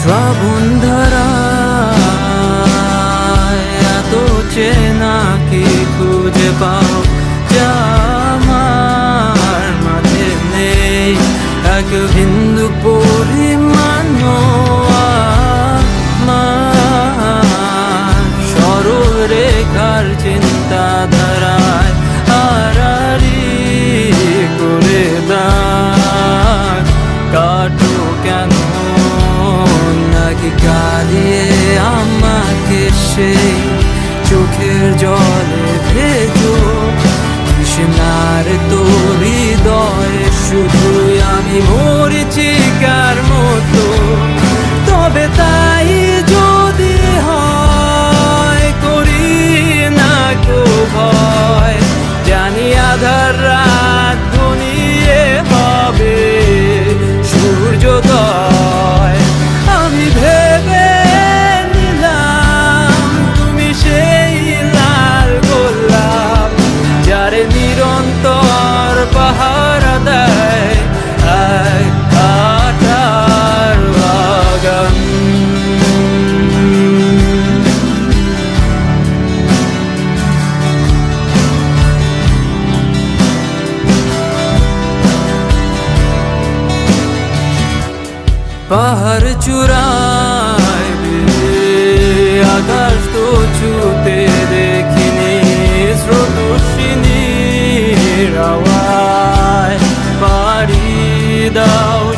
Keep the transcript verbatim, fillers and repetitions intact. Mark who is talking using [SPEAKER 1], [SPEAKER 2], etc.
[SPEAKER 1] শ্রাবণ ধারায় এত চেনা কি খুঁজে পাও যা আমার মাঝে নেই এক বিন্দু পরিমাণ সরল রেখার চিন্তাধারায় আড়াআড়ি করে দাগ কাটো কেন নাকি কাঁদিয়ে আমাকে সেই চোখের জলে ভেজো কৃষ্ণার তোর হৃদয়ে শুধুই আমি মরিচিকার মতো তবে তাই যদি হয় করি না কো ভয় জানি আধার রাত ঘনিয়ে হবে সূর্যোদয় আমি ভেবে নিলাম তুমি সেই লাল গোলাপ যারে নিরন্তর পাহারা দেয় এক কাঁটার বাগান পাহাড় চূড়ায় আকাশ তো ছুতে দেখিনি স্রোতস্বিনীর আওয়াজ পাড়ি দাও